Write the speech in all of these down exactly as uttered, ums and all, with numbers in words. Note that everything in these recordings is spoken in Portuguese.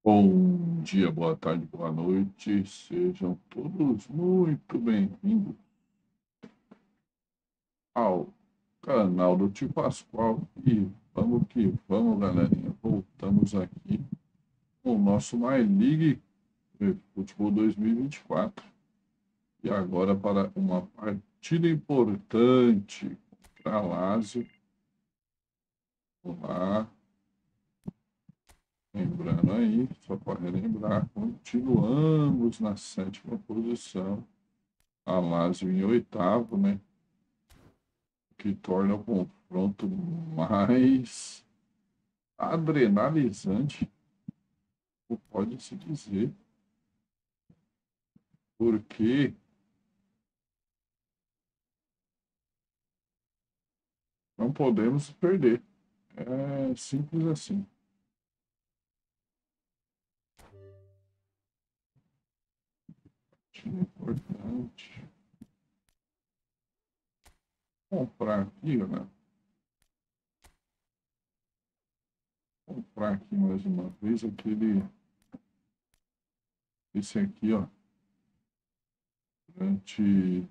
Bom dia, boa tarde, boa noite. Sejam todos muito bem-vindos ao canal do Tio Pascoal. E vamos que vamos, galerinha. Voltamos aqui com o nosso My League Futebol dois mil e vinte e quatro. E agora para uma partida importante para Lazio. Vamos lá. Lembrando aí, só para relembrar, continuamos na sétima posição. A Lazio em oitavo, né? Que torna o confronto mais adrenalizante, pode-se dizer, porque não podemos perder. É simples assim. Time importante. Comprar aqui, galera. Comprar aqui mais uma vez aquele. Esse aqui, ó. Durante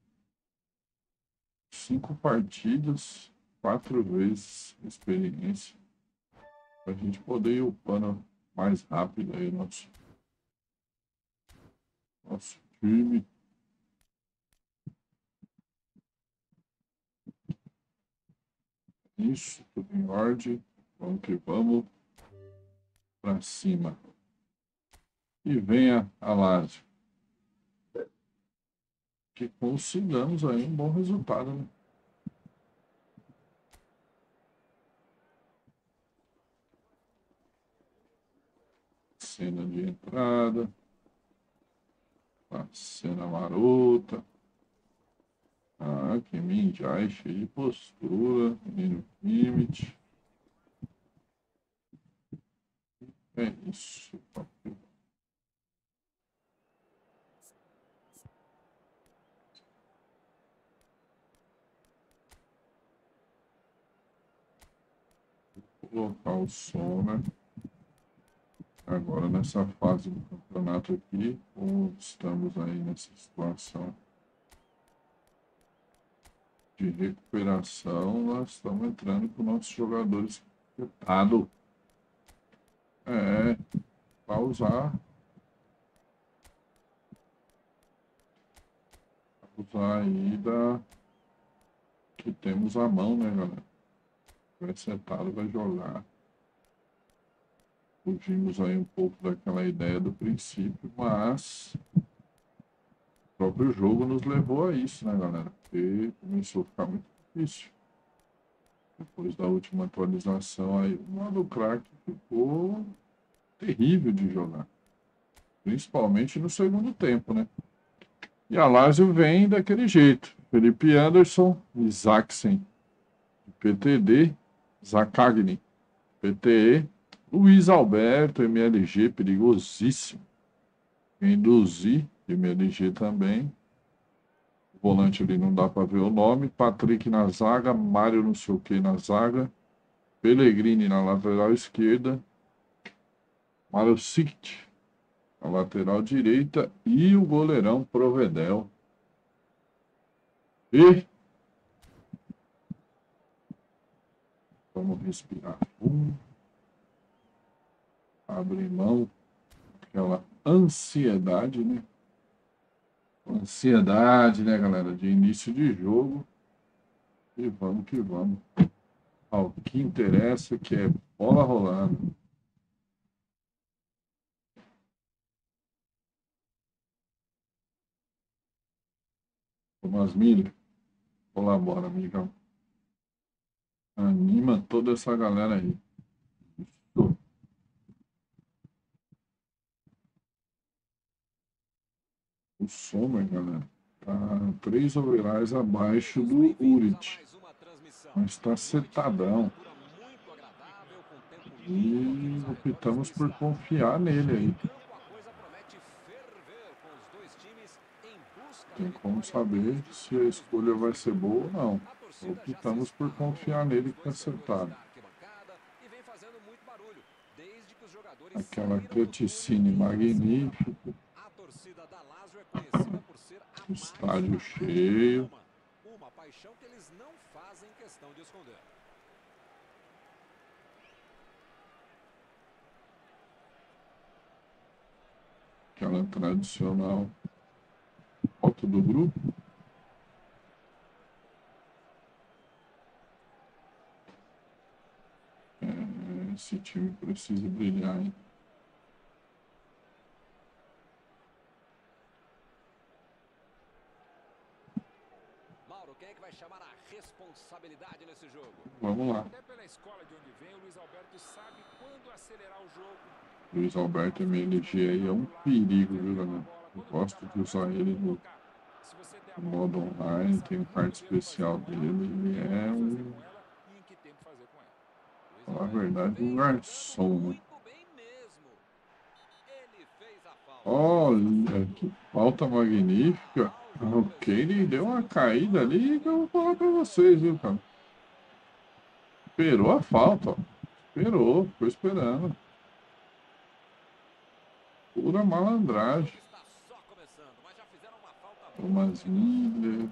cinco partidas, quatro vezes experiência. Para a gente poder ir upando mais rápido aí nosso, nosso time. Isso, tudo em ordem. Vamos que vamos para cima. E venha a Lazio. Que consigamos aí um bom resultado, né? Cena de entrada. A cena marota. Ah, que Minjai, cheio de postura. Menino Kimmich. É isso, papai. Vou colocar o som, né? Agora nessa fase do campeonato aqui, ou estamos aí nessa situação de recuperação, nós estamos entrando com nossos jogadores afetados. É, pausar. Usar aí da que temos à mão, né, galera? Vai sentado, vai jogar. Fugimos aí um pouco daquela ideia do princípio, mas o próprio jogo nos levou a isso, né, galera? Porque começou a ficar muito difícil. Depois da última atualização aí, o modo crack ficou terrível de jogar. Principalmente no segundo tempo, né? E a Lazio vem daquele jeito. Felipe Anderson, Isaacsen, P T D, Zakagni, P T E, Luiz Alberto, M L G, perigosíssimo. Induzir, M L G também. O volante ali não dá para ver o nome. Patrick na zaga, Mário não sei o que na zaga. Pellegrini na lateral esquerda. Mário Sikt na lateral direita. E o goleirão Provedel. E vamos respirar fundo. Abrir mão. Aquela ansiedade, né? Ansiedade, né, galera? De início de jogo. E vamos que vamos. Ao que interessa, que é bola rolando. Thomas Miller. Colabora, amigão. Anima toda essa galera aí. O Sommer, galera, tá três overalls abaixo do Urit. Mas tá setadão. E optamos por confiar nele aí. Tem como saber se a escolha vai ser boa ou não. Optamos por confiar nele que tá acertado. Aquela cutscene magnífica. A torcida da Lazio é conhecida por ser a Estádio cheio. Uma paixão que eles não fazem questão de esconder. Aquela tradicional foto do grupo. É, esse time precisa brilhar, hein? Mauro, quem é que vai chamar a responsabilidade nesse jogo? Vamos lá. Até pela escola de onde vem, o Luiz Alberto sabe quando acelerar o jogo. Luiz Alberto M L G aí é um perigo, viu, galera? Eu gosto de usar ele no modo online, tem um card especial dele, ele é um, falar a verdade, um garçom, né? Olha, que falta magnífica. O Kane deu uma caída ali que eu vou falar pra vocês, viu, cara? Esperou a falta, ó. Esperou, ficou esperando. Pura malandragem. Thomas Miller.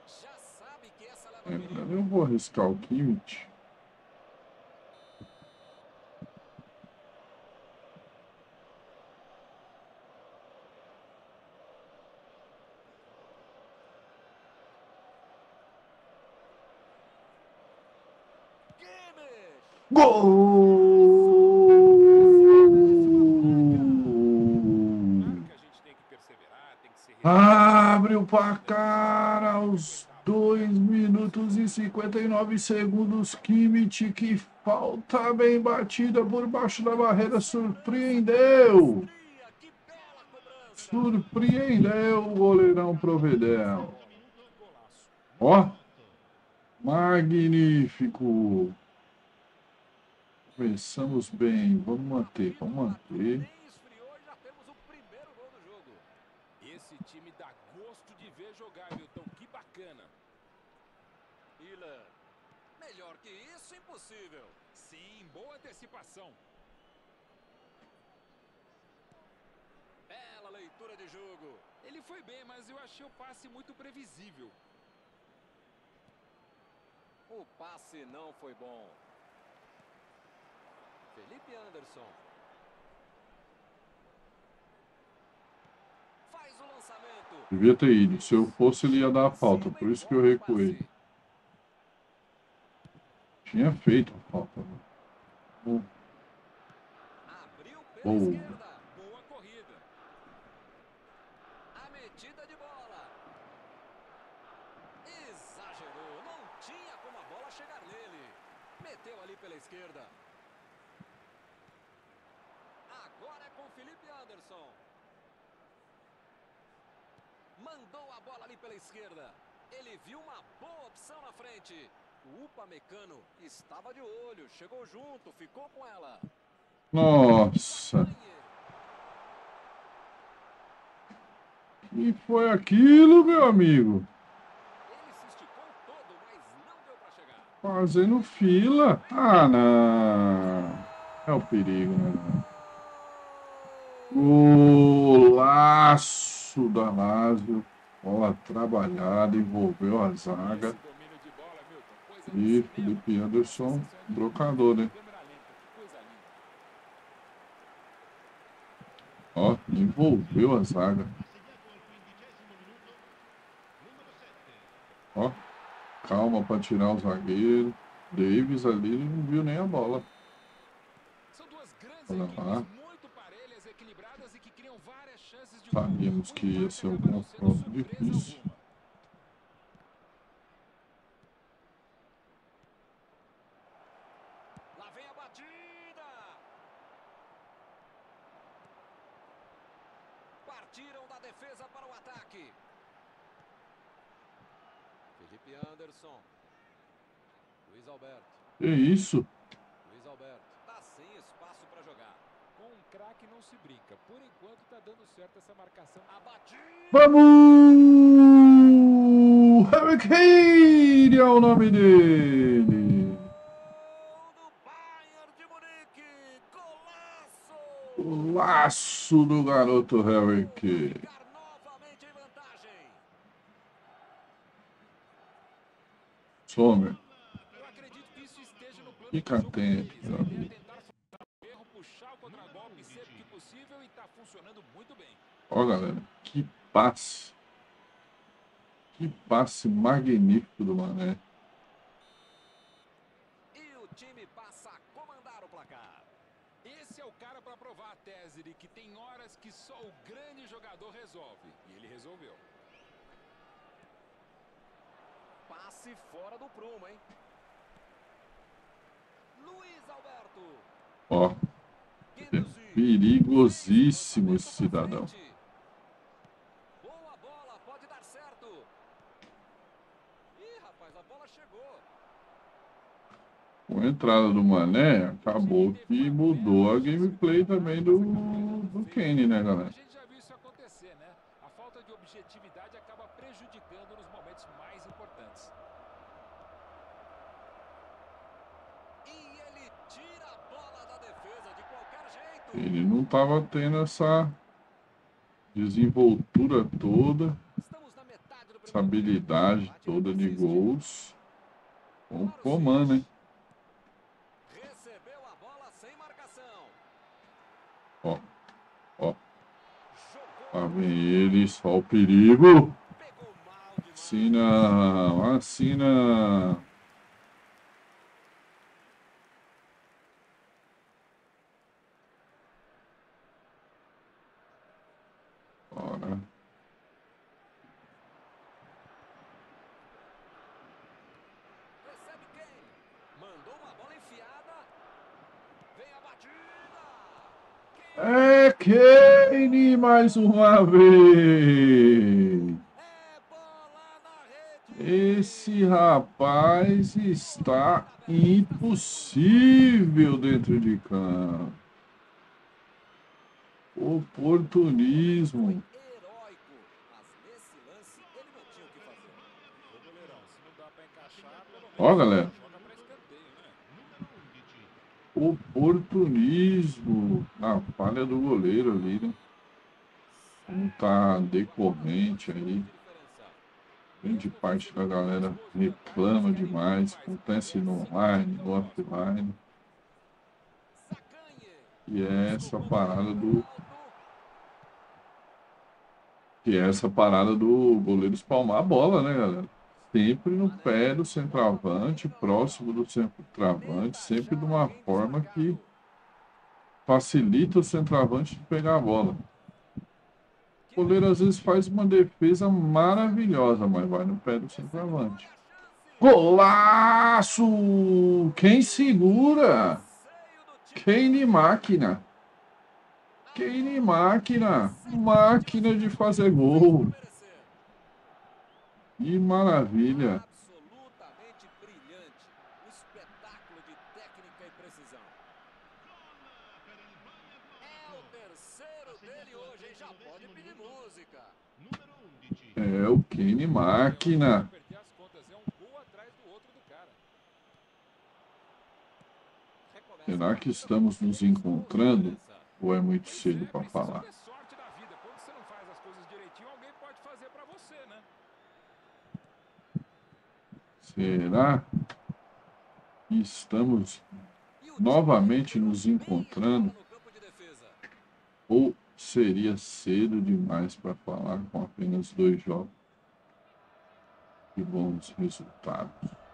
É, eu vou arriscar o Kimmich. Gol! Abre o placar aos dois minutos e cinquenta e nove segundos. Kimmich, que falta bem batida por baixo da barreira, surpreendeu. Surpreendeu o goleirão Provedel. Ó, magnífico. Começamos bem, vamos manter, vamos manter. Esse time dá gosto de ver jogar, Milton. Que bacana. Miller. Melhor que isso, impossível. Sim, boa antecipação. Bela leitura de jogo. Ele foi bem, mas eu achei o passe muito previsível. O passe não foi bom. Felipe Anderson. Faz o lançamento. Devia ter ido. Se eu fosse, ele ia dar a falta. Por isso que eu recuei. Tinha feito a falta. Né? Abriu pela Oh. esquerda. Boa corrida. A metida de bola. Exagerou. Não tinha como a bola chegar nele. Meteu ali pela esquerda. Agora é com Felipe Anderson. Mandou a bola ali pela esquerda. Ele viu uma boa opção na frente. O Upamecano estava de olho. Chegou junto, ficou com ela. Nossa. E foi aquilo, meu amigo? Ele se esticou todo, mas não deu para chegar. Fazendo fila. Ah, não. É o perigo, né? Golaço da Lazio. Bola trabalhada, envolveu a zaga. E Felipe Anderson, brocador, né? Ó, envolveu a zaga. Ó, calma para tirar o zagueiro. Davis ali, ele não viu nem a bola. Olha lá. Sabíamos que ia ser um confronto difícil. Lá vem a batida. Partiram da defesa para o ataque. Felipe Anderson. Luiz Alberto. Que isso? Luiz Alberto. Tá sem espaço para jogar. Com um craque não se brinca. Por enquanto tá dando certo essa marcação. A batida. Vamos! Harry Kane é o nome dele. Gol do Bayern de Munique. Golaço! Gol! Laço do garoto Harry Kane. Ficar novamente em vantagem. Some. Eu acredito que isso esteja no plano Fica de jogo atento, deles. meu A ideia é amigo. tentar forçar o erro, puxar o contragolpe sempre que possível e tá funcionando muito bem. Ó, galera, que passe. Que passe magnífico do Mané. E o time passa a comandar o placar. Esse é o cara para provar a tese de que tem horas que só o grande jogador resolve. E ele resolveu. Passe fora do prumo, hein? Luiz Alberto. Ó, Guendouzi. perigosíssimo esse Fez o lançamento cidadão. pra frente. Boa bola, pode dar certo. Ih, rapaz, a bola chegou. Com a entrada do Mané, acabou que mudou a gameplay também do, do Kane, né, A galera? gente já viu isso acontecer, né? A falta de objetividade acaba prejudicando nos momentos mais importantes. E ele tira a bola da defesa de qualquer jeito. Ele não estava tendo essa desenvoltura toda, Estamos na metade do essa primeiro tempo. habilidade Bate toda de persiste. gols. Com o Para o Coman, né? Recebeu a bola sem marcação. Ó, ó, Jogou. lá vem eles, ó o perigo. Pegou mal demais. Assim não, assim não. Bora. Recebe quem? Mandou uma bola enfiada. Vem a batida. É Kane mais uma vez. É bola na rede. Esse rapaz está impossível dentro de campo. Oportunismo. Foi heróico. Mas nesse lance ele não tinha o que fazer. Ô, goleirão, se não dá para encaixar, pelo Ó, menos galera. joga para escanteio, né? Oportunismo na falha do goleiro ali, né? Como tá decorrente aí. Grande parte da galera reclama demais. Acontece no online, no offline. E é essa parada do. Que é essa parada do goleiro espalmar a bola, né, galera? Sempre no pé do centroavante, próximo do centroavante, sempre de uma forma que facilita o centroavante de pegar a bola. O goleiro às vezes faz uma defesa maravilhosa, mas vai no pé do centroavante. Golaço! Quem segura? Kane máquina. Kane máquina. Máquina de fazer gol. Que maravilha. Absolutamente brilhante. Um espetáculo de técnica e precisão. É o terceiro dele hoje, hein? Já pode pedir música. É o Kane máquina. Perder as contas, é um gol atrás do outro do cara. Será que estamos nos encontrando? Ou é muito cedo para falar? Ter sorte da vida. Quando você não faz as coisas direitinho, alguém pode fazer para você, né? Será que estamos novamente nos encontrando? Ou seria cedo demais para falar com apenas dois jogos de bons resultados?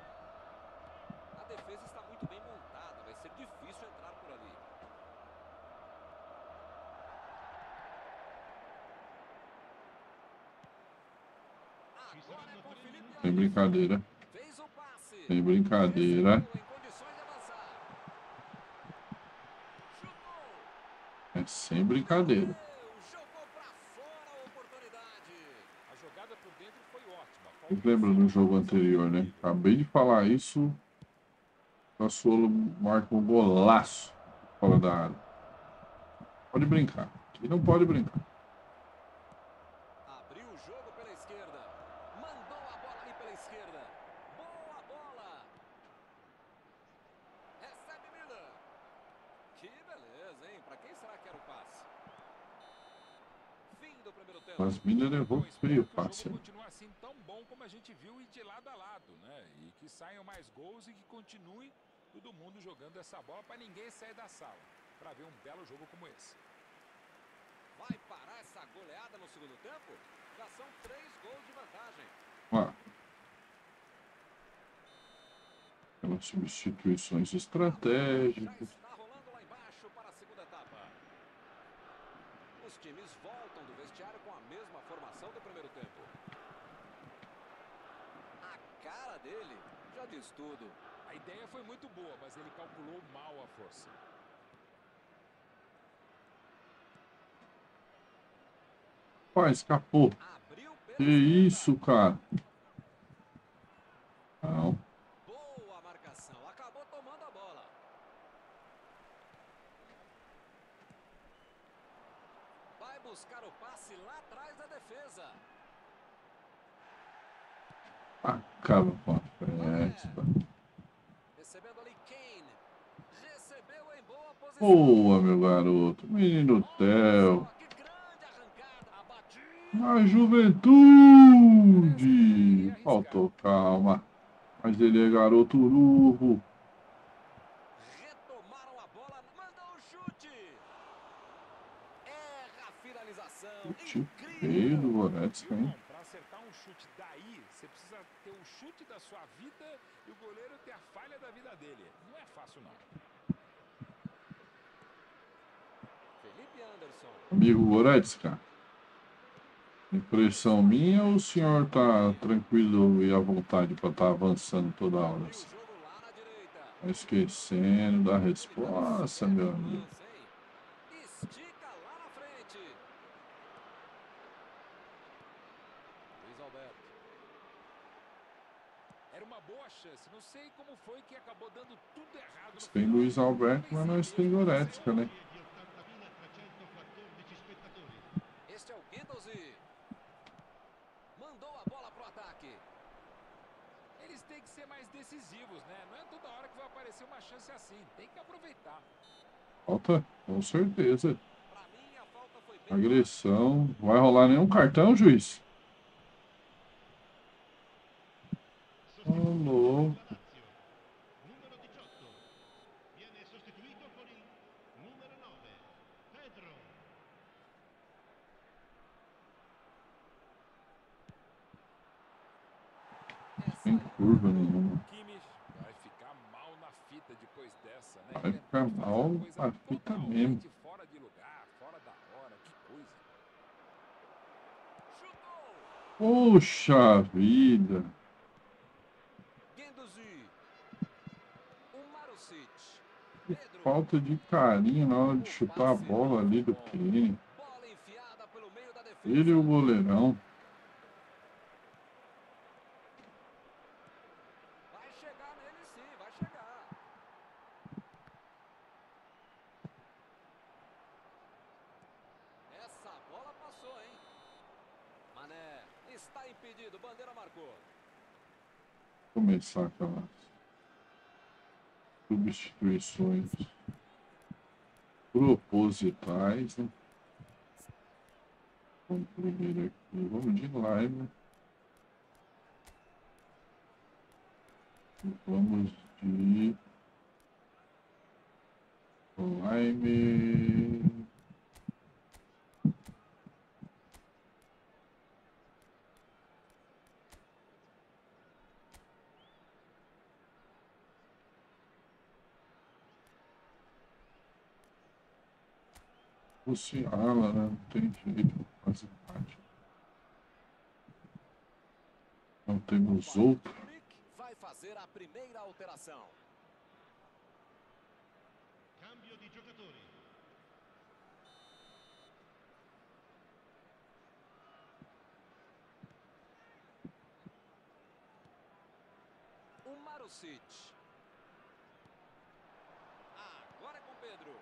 A defesa está muito bem montada, vai ser difícil entrar por ali. Agora é com o Felipe Sem Alves. brincadeira. Fez o passe. Sem brincadeira. Recebeu em condições de avançar. Chutou. É sem brincadeira. Jogou pra fora a oportunidade. A jogada por dentro foi ótima. Vocês lembram do jogo anterior, né? Acabei de falar isso. O Sassuolo marca um golaço fora da área. Pode brincar. Aqui não pode brincar. Abriu o jogo pela esquerda. Mandou a bola ali pela esquerda. Boa bola. Recebe Miller. Que beleza, hein? Pra quem será que era o passe? tempo. Mas Miller errou Eu feio espero que o passe. jogo continue assim tão bom como a gente viu e de lado a lado, né? E que saiam mais gols e que continue todo mundo jogando essa bola para ninguém sair da sala, para ver um belo jogo como esse. Vai parar essa goleada no segundo tempo? Já são três gols de vantagem. Ah. Aquelas substituições estratégicas. Já está rolando lá embaixo para a segunda etapa. Os times voltam do vestiário com a mesma formação do primeiro tempo. A cara dele já diz tudo. A ideia foi muito boa, mas ele calculou mal a força. Pai, escapou. Abriu pela Que esquerda. isso, cara? Não. Boa marcação. Acabou tomando a bola. Vai buscar o passe lá atrás da defesa. Acaba com a festa. Recebendo ali Kane. Recebeu em boa posição. Boa, meu garoto. Menino Theo. Que grande arrancada. A batida. A juventude. Faltou calma. Mas ele é garoto urubu. Retomaram a bola. Mandou o chute. Erra a finalização. Chute feio do Goretzka, hein? Para acertar um chute daí, você precisa ter um chute da sua vida e o goleiro ter a falha da vida dele. Não é fácil, não. Felipe Anderson. Amigo Goretzka. Impressão minha ou o senhor tá tranquilo e à vontade para estar avançando toda hora? O jogo lá na direita. Tá esquecendo da resposta, meu amigo. Estica lá na frente. Luiz Alberto. Era uma boa chance. Não sei como foi que acabou dando tudo errado no Tem final. Luiz Alberto, mas nós tem Goretzka, né? Este é o Guendouzi. Mandou a bola pro ataque. Eles têm que ser mais decisivos, né? Não é toda hora que vai aparecer uma chance assim. Tem que aproveitar. Falta, com certeza. Pra mim, a falta foi bem Agressão. Não vai rolar nenhum cartão, juiz? Rolou. Sem curva nenhuma. Kimmich vai ficar mal na fita depois dessa, né? Vai ficar mal na fita mesmo. Fora de lugar, fora da hora, que coisa. Chutou. Poxa vida. Guendouzi. O Marusic. Que Pedro. falta de carinho na hora de chutar a bola ali do Kane. Bola enfiada pelo meio da defesa. Ele e o goleirão. Vai chegar nele sim, vai chegar. Essa bola passou, hein? Mané está impedido, bandeira marcou. Começar aquelas substituições propositais, né? Vamos primeiro aqui, vamos de Lime. Vamos de Lime. Luciala, né? Não tem jeito, quase empate. Não temos outro. Vai fazer a primeira alteração. Cambio di giocatori. O Marusic. Agora é com Pedro.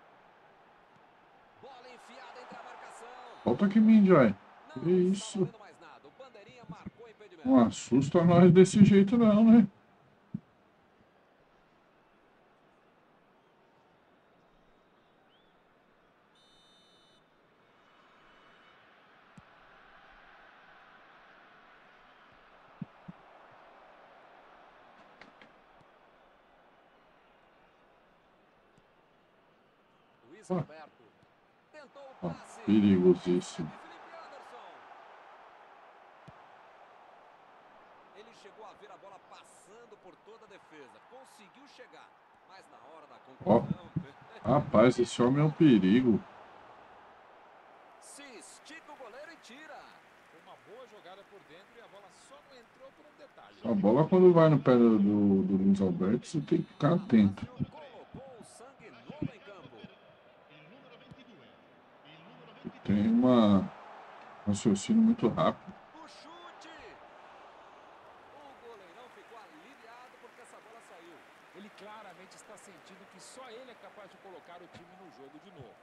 Bola enfiada entre a marcação. Falta aqui, Minjai. Não Que está isso? valendo mais nada. O bandeirinha marcou impedimento. Não assusta nós desse jeito não, né? passe Ah. aberto. Tentou o Ó, passe. perigosíssimo. Felipe Anderson. Ele chegou a ver a bola passando por toda a defesa. Conseguiu chegar, mas na hora da Ó, conclusão... rapaz, esse homem é um perigo. Se estica o goleiro e tira. Uma boa jogada por dentro e a bola só não entrou por um detalhe. A bola, quando vai no pé do, do, do Luiz Alberto, você tem que ficar atento. Alácio colocou o sangue novo em campo. Il numero ventidue. Il numero ventidue. Tem uma raciocínio muito rápido. O chute. O goleirão ficou aliviado porque essa bola saiu. Ele claramente está sentindo que só ele é capaz de colocar o time no jogo de novo.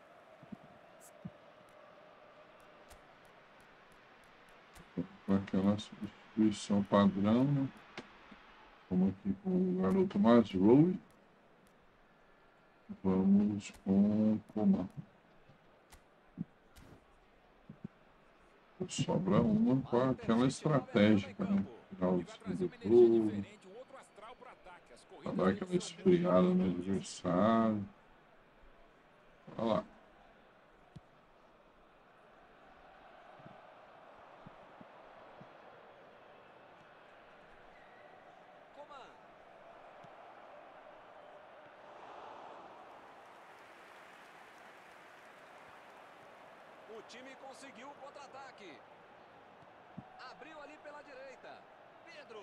Com aquela substituição padrão, né? Como aqui com o garoto Maslow. Vamos com o Coman. Sobra uma com aquela estratégica, né? Final E do vai trazer segundo uma energia jogo, diferente, um outro astral para o ataque. As pra corridas dar dele aquela são esfriada no adversário. Olha lá. Coman. O time conseguiu o contra-ataque. Abriu ali pela direita. Pedro.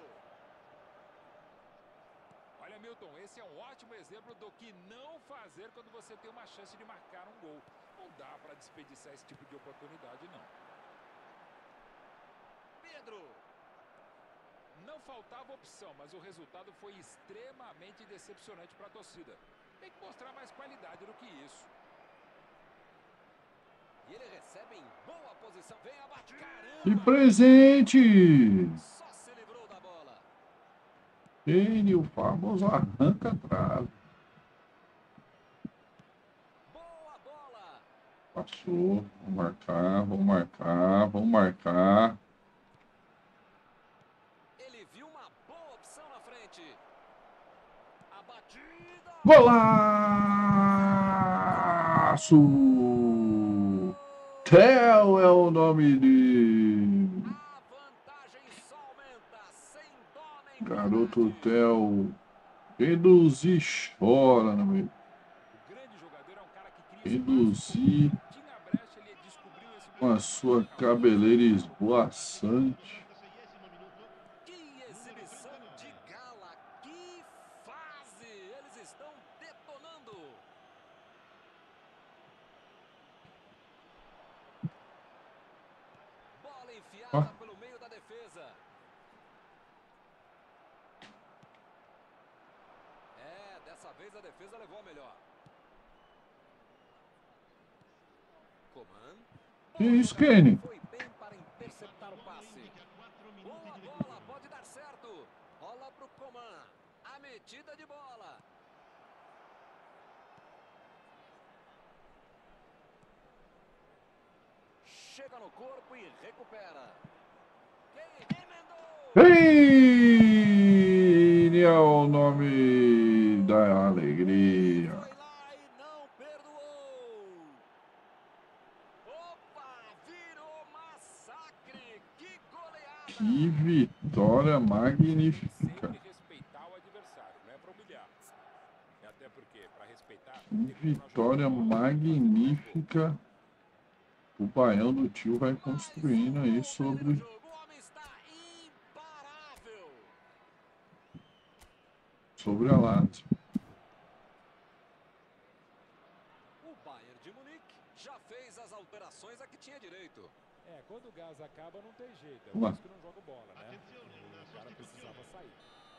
Olha, Milton, esse é um ótimo exemplo do que não fazer quando você tem uma chance de marcar um gol. Não dá para desperdiçar esse tipo de oportunidade, não. Pedro. Não faltava opção, mas o resultado foi extremamente decepcionante para a torcida. Tem que mostrar mais qualidade do que isso. E ele recebe em boa posição. Vem a batida. E presente! Só se livrou da bola. Ele, o famoso arranca-trave. Boa bola. Passou. Vamos marcar, vamos marcar, vamos marcar. Ele viu uma boa opção na frente. A batida. Golaço! Theo é o nome dele. A vantagem só aumenta. Sem dó nem Garoto piedade. Theo. Reduzir chora, né, meu? O grande jogador é um cara que cria Reduzir espaço. Tinha brecha, ele descobriu esse com a sua cabeleira esvoaçante. quarantaseiesimo minuto. Que exibição de gala. Que fase. Eles estão detonando. Bola enfiada Ó. pelo meio da defesa. É, dessa vez a defesa levou a melhor. Coman. Que isso, Kenny? Foi bem para interceptar o passe. Indica quattro minuti Boa di bola, recupero. pode dar certo. Rola pro Coman. A metida de bola. Chega no corpo e recupera. Quem emendou? Ele é o nome da alegria. Foi lá e não perdoou. Opa, virou massacre. Que goleada. Que vitória magnífica. Sempre respeitar o adversário, não é para humilhar. E até porque, para respeitar, Que tem que continuar vitória jogando bola, magnífica. O Baião do Tio vai construindo aí sobre O homem está imparável. sobre a Lazio. O Bayern de Munique já fez as alterações a que tinha direito. É, quando o gás acaba não tem jeito, é Vamos lá. por isso que não joga bola, né? Attenzione, una O cara precisava sostituzione. sair.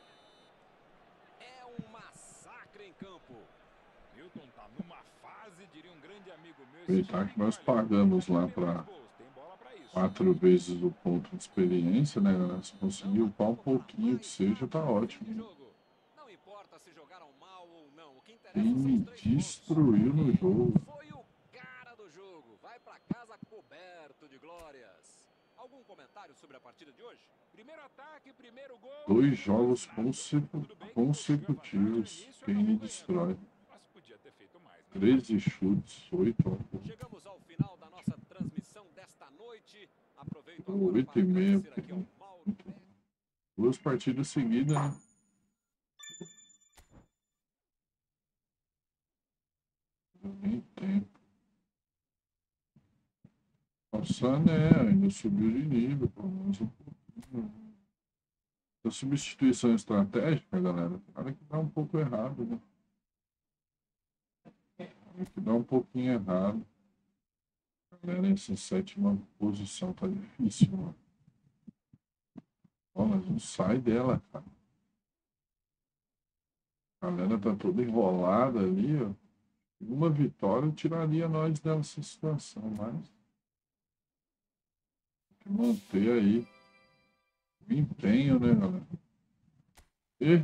É um massacre em campo. Milton tá numa fase, diria um grande amigo meu. esse Aproveitar time que nós olha, pagamos tá lá querendo para mais gols, tem bola pra isso. quatro vezes o ponto de experiência, né, galera? Se conseguir upar um pouquinho que seja, tá ótimo. Não importa se jogaram mal ou não, o que interessa Quem são me os três pontos. destruiu no jogo. Foi o cara do jogo. Vai pra casa coberto de glórias. Algum comentário sobre a partida de hoje? Primeiro ataque, primeiro gol. Dois jogos Tudo bem consecu- que consecutivos. Quem me destrói. Mas podia ter feito mais, né? treze chutes, oito. Chegamos ao final da nossa transmissão desta noite. Aproveito agora oito para e meio. agradecer aqui ao Mauro. Duas partidas seguidas, né? Nem tempo. Nossa, né? Ainda subiu de nível, pelo menos um pouquinho. A substituição estratégica, galera, cara que dá um pouco errado, né? Cara que dá um pouquinho errado. Galera, essa sétima posição tá difícil, mano. Ó, mas não sai dela, cara. A galera tá toda enrolada ali, ó. Uma vitória tiraria nós dessa situação, mas tem que manter aí o empenho, né, galera? E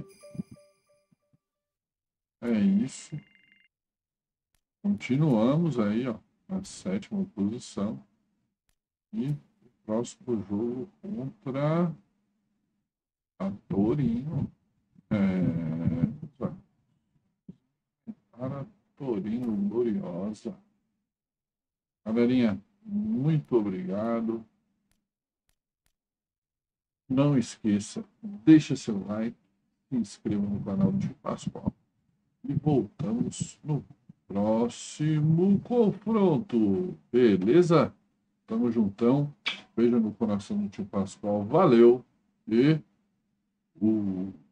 é isso. Continuamos aí, ó, na sétima posição. E o próximo jogo contra a Torino. É... Para Torino Gloriosa. Galerinha, muito obrigado. Não esqueça, deixa seu like, se inscreva no canal do Tio Pascoal. E voltamos no próximo confronto. Beleza? Tamo juntão. Beijo no coração do Tio Pascoal. Valeu. E o